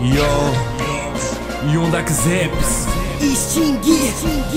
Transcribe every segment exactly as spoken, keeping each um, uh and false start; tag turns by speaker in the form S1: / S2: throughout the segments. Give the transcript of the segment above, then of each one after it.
S1: Yo, Yondak Zeps,
S2: extinguir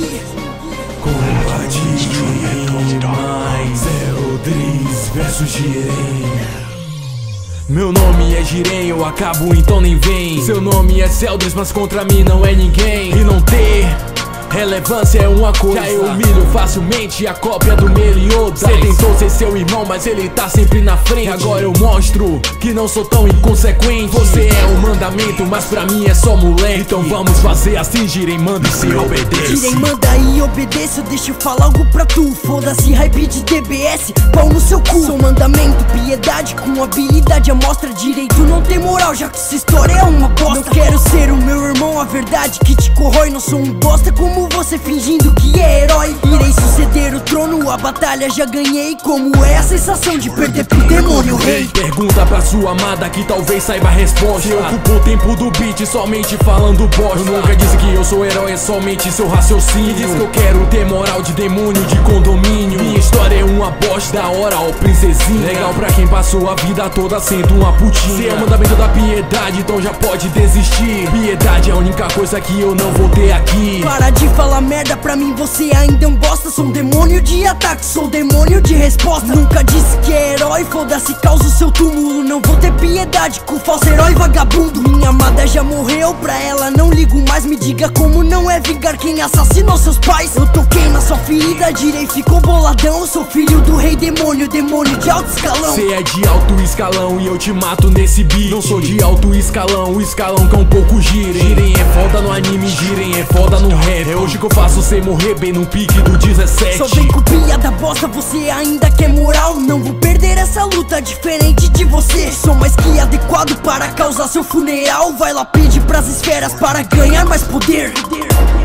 S1: Combate mais Zero Driz versus Jiren. Meu nome é Jiren, eu acabo então nem vem. Seu nome é Zeldris, mas contra mim não é ninguém. E não ter relevância é uma coisa, já eu humilho facilmente a cópia do Meliodas. Cê tentou ser seu irmão, mas ele tá sempre na frente. Agora eu mostro que não sou tão inconsequente. Você é um mandamento, mas pra mim é só moleque. Então vamos fazer assim, Jiren, manda e se obedece.
S2: Jiren, manda e obedeça, deixa eu falar algo pra tu. Foda-se hype de D B S, pau no seu cu. Sou mandamento, piedade com habilidade. Amostra direito, não tem moral, já que essa história é uma bosta. Não quero ser o meu irmão, a verdade que te corrói. Não sou um bosta como você fingindo que é herói. Irei suceder o trono, a batalha já ganhei. Como é a sensação de perder pro demônio rei?
S1: Pergunta pra sua amada que talvez saiba a resposta. Eu ocupo o tempo do beat somente falando bosta. Eu nunca disse que eu sou herói, é somente seu raciocínio. Diz que eu quero ter moral de demônio de condomínio. Minha história é uma bosta da hora, ó princesinha. Legal pra quem passou a vida toda sendo uma putinha. Se é o mandamento da piedade, então já pode desistir. Piedade é a única coisa que eu não vou ter aqui.
S2: Para de falar merda, pra mim você ainda é um bosta. Sou um demônio de ataque, sou um demônio de resposta. Nunca disse que é herói, foda-se, causa o seu túmulo. Não vou ter piedade com falso herói vagabundo. Minha amada já morreu, pra ela não ligo mais. Me diga como não é vingar quem assassinou seus pais. Eu toquei na sua ferida, Jiren ficou boladão. Sou filho do rei demônio, demônio de alto escalão.
S1: Cê é de alto escalão e eu te mato nesse beat. Não sou de alto escalão, o escalão que é um pouco Jiren. Jiren é foda no anime, Jiren é foda no rap. É hoje que eu faço cê morrer bem no pique do dezessete.
S2: Só vem com piada bosta, você ainda quer moral. Não vou perder essa luta, diferente de você. Sou mais que adequado para causar seu funeral. Vai lá pedir pras esferas para ganhar mais poder.